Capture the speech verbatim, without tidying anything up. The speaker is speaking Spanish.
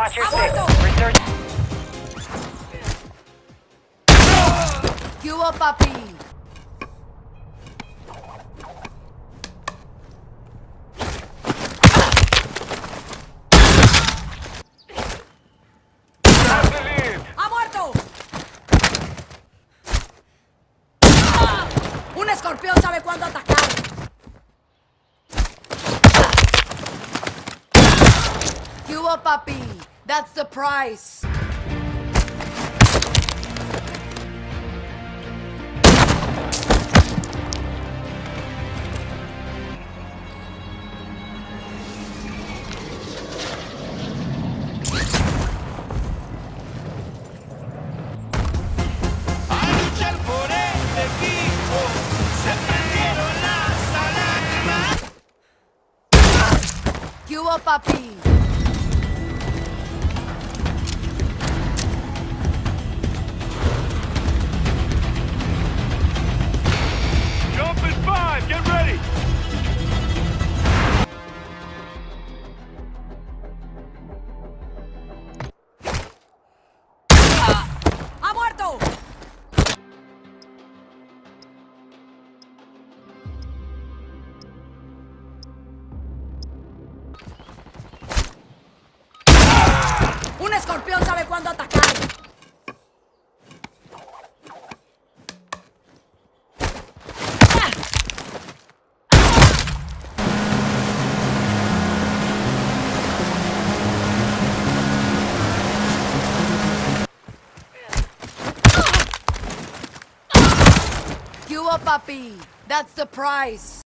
Watch your six. Return. You up, papi. ¡Ha muerto! ¡Ah! Un escorpión sabe cuándo atacar. You up, papi. That's the price. You up, papi. Jump in five, get ready! ¡Ha muerto! Un escorpión sabe cuándo atacar. You up, papi. That's the price.